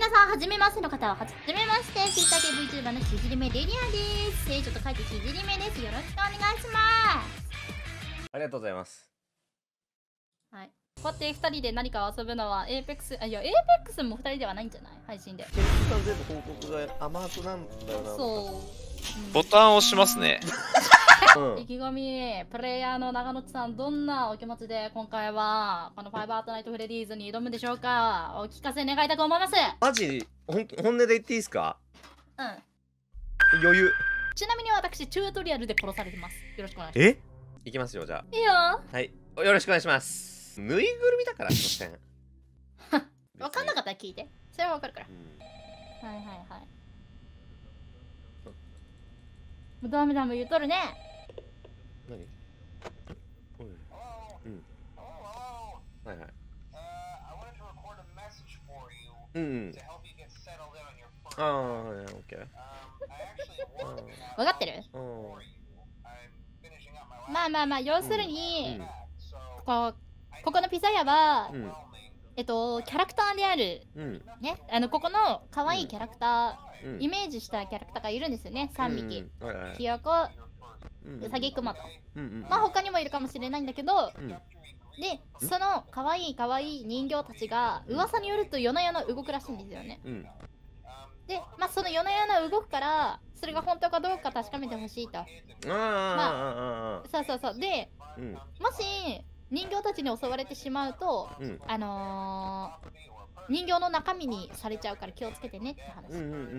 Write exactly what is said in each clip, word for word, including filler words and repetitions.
皆さん、はじめましての方は、はじめまして、ツイッター系 VTuber のひじりめレリアです。聖女と書いてひじりめです。よろしくお願いします。 ありがとうございます。 はい。こうやってふたりで何かを遊ぶのは、エーペックス、あ、いや、エーペックスもふたりではないんじゃない？配信で。 ケンジさん全部報告が甘くなんだよな。 そう。 うん、ボタンを押しますね。 うん、意気込み、プレイヤーの長野さん、どんなお気持ちで今回はこのファイブアートナイトフレディーズに挑むでしょうか？お聞かせ願いたく思います。 マジほん本音で言っていいですか？ うん。 余裕。 ちなみに私、チュートリアルで殺されてます。よろしくお願いします。 え？いきますよ、じゃあ。 いいよ。 はい。よろしくお願いします。ぬいぐるみだから、所詮。 わかんなかったら聞いて。それはわかるから。 うん、 はいはいはい。もうダメダメ言うとるね。 何？うん。はいはい。うんうん。ああ、はいはい、オッケー。 分かってる？まあまあまあ、要するに、うん、ここここのピザ屋は、うん、えっと、キャラクターである、うん、ね、あの、ここの可愛いキャラクター、うん、イメージしたキャラクターがいるんですよね、さんびき。ひよこ、うさぎ、くまと。まあ、他にもいるかもしれないんだけど、うん、で、その可愛い可愛い人形たちが、噂によると夜な夜な動くらしいんですよね。うん、で、まあ、その夜な夜な動くから、それが本当かどうか確かめてほしいと。まあ、そうそうそう。で、うん、もし人形たちに襲われてしまうと、うん、あのー、人形の中身にされちゃうから気をつけてねって話。うんうんうんうんうん。うん。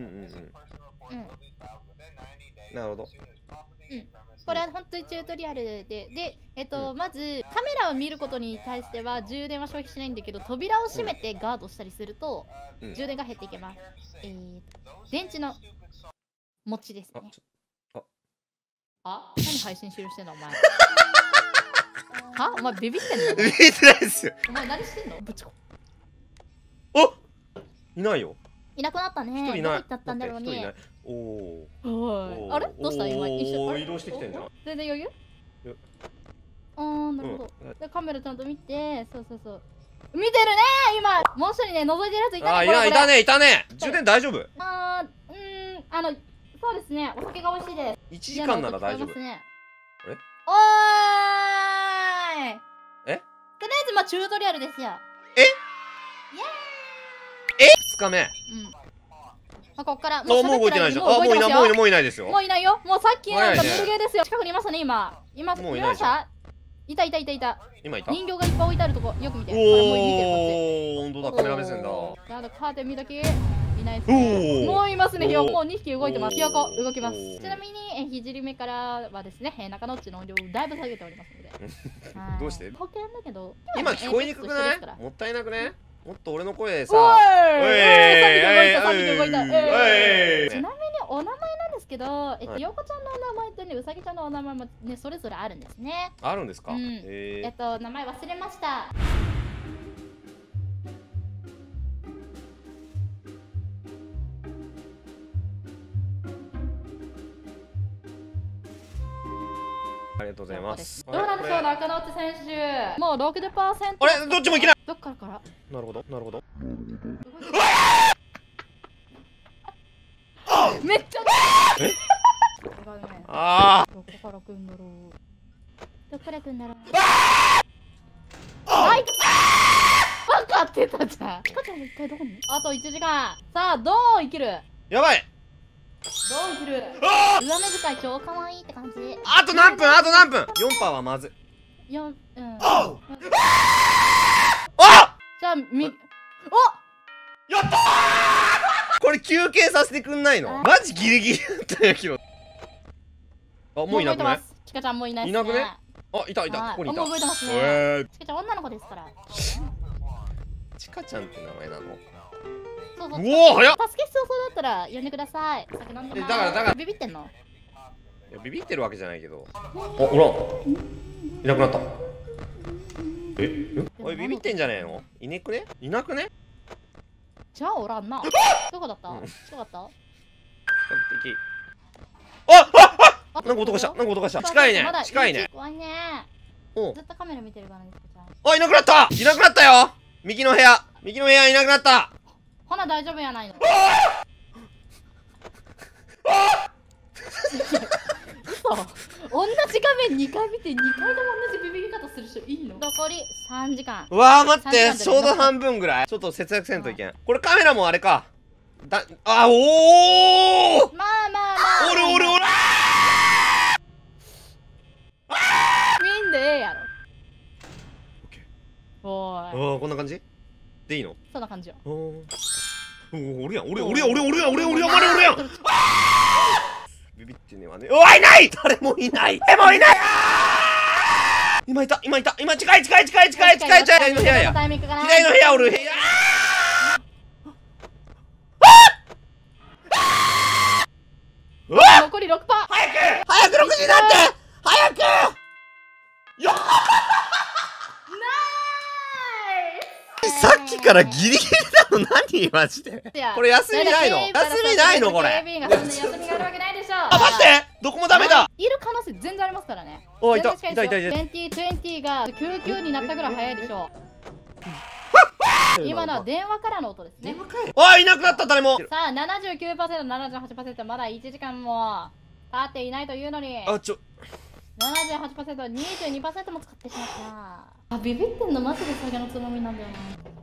なるほど。 うん。これは本当にチュートリアルで、で、えっと、うん、まずカメラを見ることに対しては充電は消費しないんだけど、扉を閉めてガードしたりすると、うん、充電が減っていきます。えーと、電池の持ちですね。あ、あ、何配信終了してんのお前。は？お前ビビってんの？ ビビってないですよ。 お前何してんの？ぶちこ。 お！いないよ。 いなくなったね。 一人いない。 だったんだろうね。 おお。 あれ？どうした今一緒。 移動してきてんじゃん。 全然余裕？あー、なるほど。でカメラちゃんと見て、そうそうそう。見てるね今。もう一人ね覗いてるやついたね。 あ、いや、いたねいたね。充電大丈夫？ あー、うーん、あのそうですね。お酒が美味しいです。 一時間なら大丈夫。あれ？ おーい。 え？ とりあえずまあチュートリアルですよ。 え？え？二日目。うん。 まあ、こっからもう動いてないじゃん。あ、もういない、もういない、もういないですよ。 もういないよ。もうさっきなんか無理ゲーですよ。近くにいましたね、今。今、もういないじゃん。いたいたいたいた。 今いた。 人形がいっぱい置いてあるとこ、よく見て。 おお、本当だ、カメラ目線だ。 あとカーテン見だけ。いないですね。もういますね、ひよこ。もうにひき動いてます。ひよこ、動きます。ちなみに、え、ひじり目からはですね、中野っちの音量をだいぶ下げておりますので。 どうして？ 保険だけど。 今聞こえにくくない？もったいなくね？もっと俺の声でさ。 おい！おい！さんびき動いた、さんびき動いた。ちなみにお名前なんですけど、えっと、ようこちゃんのお名前とね、うさぎちゃんのお名前もね、それぞれあるんですね。 あるんですか？ えっと、名前忘れました。 ありがとうございます。 どうなんでしょう、中野内選手。もうろくじゅっパーセント。 あれ、どっちもいけない。 どっからから。 なるほど、なるほど。 めっちゃ。 え？ああ。 どこから来るんだろう。どっから来るんだろう。はい。分かってたじゃん。ピカちゃんも一回どこに？あといちじかん。さあ、どう生きる？ やばい。 どう生きる？上目遣い超可愛いって感じ。 あと何分？あと何分？ よんパー はまずい。 よん、うん。 あ！ じゃあ、み、お！ やったー！これ休憩させてくんないの？マジギリギリだったんやけど。あ、もういなくない？ チカちゃんもういないっすね。 いなくね？あ、いたいた、ここにいた。 もう動いてますね。チカちゃん女の子ですから。 チカちゃんって名前なの？ そうそう。 おお、早っ。 助け必要そうだったら呼んでください。酒飲んでます。 だからだからビビってんの？ いや、ビビってるわけじゃないけど。あ、おらん。いなくなった。え？おい、ビビってんじゃねえの？いねくね？いなくね？ じゃあおらんな。どこだった？どこだった？ 比較的。あああ！なんか音がした。なんか音がした。近いね。近いね。 怖いね。ずっとカメラ見てるからね。 あ、いなくなった。いなくなったよ。右の部屋。右の部屋いなくなった。 はほな大丈夫やないの。嘘。同じ画面にかい見てにかいとも同じビビり方する人いんの？残りさんじかん。 うわー待って、ちょうど半分ぐらい。ちょっと節約せんといけん。これカメラもあれか。だ、あ、おお。 まあまあまあ。 おるおるおる。 見んでええやろ。おーい。 ああ、こんな感じでいいの？ そんな感じよ。 おお。おお、俺やん、俺やん、俺やん、俺やん、俺やん、俺やん、俺やん、俺やん。ビビってねはね。うわ、いない！誰もいない！誰もいない！今いた、今いた、今近い近い近い近い近い近い。左の部屋や。左の部屋おる部屋。 残り ろくパーセント。 早く早くろくじになって早くよっさっきからギリギリなの何マジでこれ休みないの休みないのこれ休みがあるわけないでしょ。 あ待ってどこもダメだいる可能性全然ありますからね。 おいいたいたいたいたにせんにじゅうがきゅうじゅうになったぐらい早いでしょ。今のは電話からの音ですね。 おいいなくなった誰も。 さあ ななじゅうきゅうパーセント、ななじゅうはちパーセント まだいちじかんも経っていないというのにあちょななじゅうはちパーセント、にじゅうにパーセント も使ってしまった。あ、ビビってんのマジで酒のつまみなんだよな。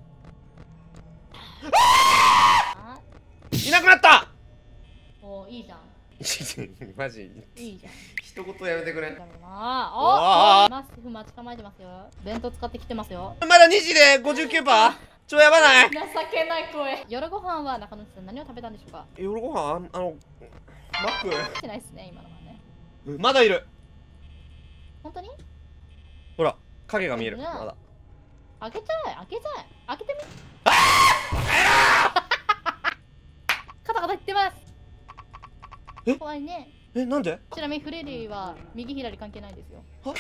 いなくなった。 おーいいじゃん。 マジいいじゃん。 一言やめてくれ。 だろうな。おおマスク待ち構えてますよ。弁当使ってきてますよ。 まだにじで ごじゅうきゅうパーセント ちょやばない。 情けない声。夜ご飯は中野さん何を食べたんでしょうか。 夜ご飯あのマックしてないっすね今のはね。 まだいる。 本当にほら影が見える。まだ開けちゃえ開けちゃえ開けてみ。カタカタ言ってます。 え怖いね。 えなんでちなみにフレディは右左関係ないですよ。は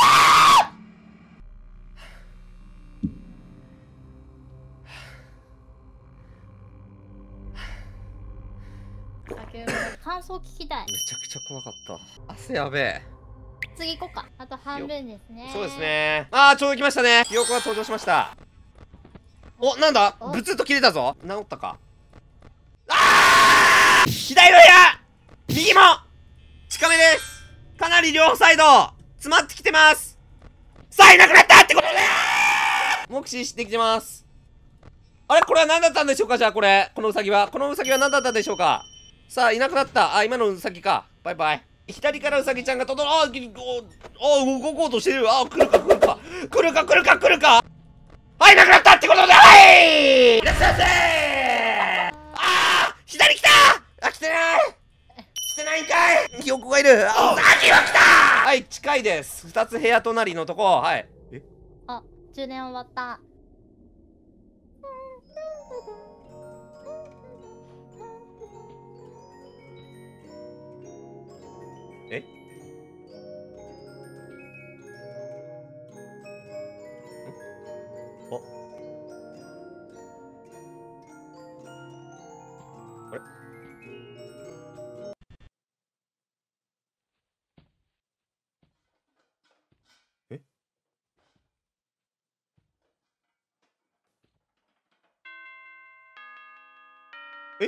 感想聞きたい。 めちゃくちゃ怖かった。汗やべえ。 次行こうか。あと半分ですね。 そうですね。ああちょうど来ましたね。ひよこが登場しました。おなんだブツッと切れたぞ。治ったか。ああ左の部屋右も近めです。かなり両サイド詰まってきてます。さあいなくなったってことで目視してきてます。あれこれは何だったんでしょうか。じゃあこれこのウサギはこのウサギは何だったでしょうか。さあいなくなった。あ今のウサギか。バイバイ。左からウサギちゃんがとどろあお動こうとしてる。あ来るか来るか来るか来るか来るか。はいなくなったってことではいいらっしゃいませ。あ左来た。あ来てない来てないんかい。ひよこがいる。あウサギは来た。はい近いです。ふたつ部屋隣のとこ。はいえあ充電終わった。 えああれええ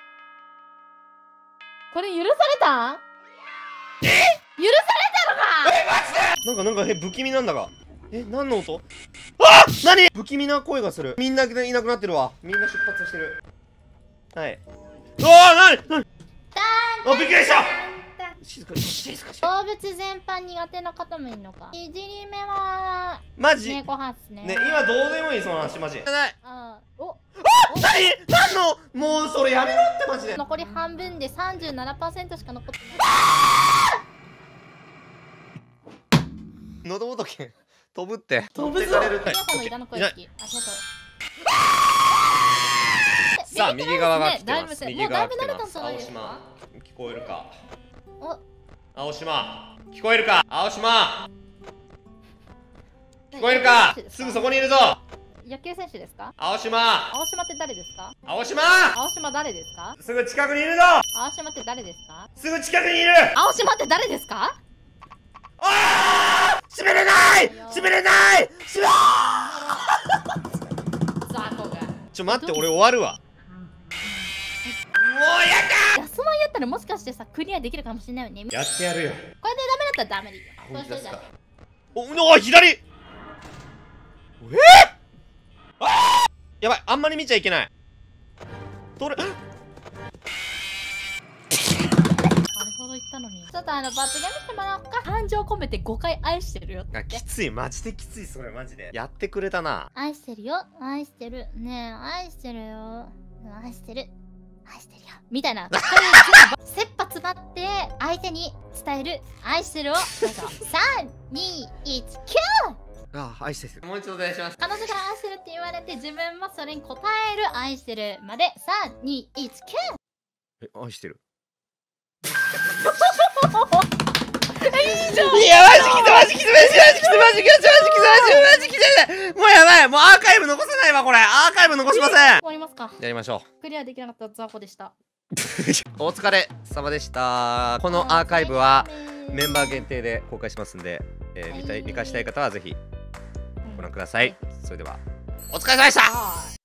これ許されたん？え？許されたのか？ えマジでなんかなんかえ不気味なんだがえ何の音あ何不気味な声がする。みんないなくなってるわ。みんな出発してる。はいうわーなになにあびっくりした静かに静かに動物全般苦手な方もいるのか。いじり目はマジ猫派っすね。 ね今どうでもいいその話マジない。 あおあ何何のもうそれやめろってマジで。 残り半分で さんじゅうななパーセント しか残ってない。 喉仏飛ぶって飛ぶぞ。皆さんの枝の声好き。ありがとう。 さあ右側が来てます。 も右うだいぶ慣れ側来てます。青たんじゃないですか。 島聞こえるか。 お青島聞こえるか。青島聞こえるか。すぐそこにいるぞ。 野球選手ですか。 青島青島って誰ですか。 青島青島誰ですか。 すぐ近くにいるぞ。 青島って誰ですか。 すぐ近くにいる。 青島って誰ですか。 ああ閉めれない閉めれない閉め雑魚が。 ちょ待って俺終わるわ。 や安物やったらもしかしてさクリアできるかもしれないよね。 やってやるよ。 これでダメだったらダメでいいよ。 本当ですか。 そうしておお左。えー、あーやばい、あんまり見ちゃいけない。取れ。 あれほど言ったのに。ちょっとあの罰ゲームしてもらおうか。感情込めてごかい愛してるよって。 あ、きつい、マジできつい、それマジで。やってくれたな。 愛してるよ、愛してる。ねえ、愛してるよ。愛してる。愛してるよ。みたいな。切羽詰まって相手に伝える愛してるを。どうぞ。さん、に、いち、きゅう！ あ、愛してる。もう一度お願いします。 彼女から愛してるって言われて自分もそれに応える愛してるまでさん、に、いち、きゅう！ え、愛してる。 いいじゃん。 いや、マジきつマジきつマジきつマジきつマジきつマジきつマジきつもうやばい、もうアーカイブ残せないわこれ。アーカイブ残しません。 終わりますか。 やりましょう。クリアできなかった雑魚でした。 お疲れ様でした。このアーカイブはメンバー限定で公開しますんで、えー、見たい見返したい方はぜひご覧ください。それではお疲れ様でした。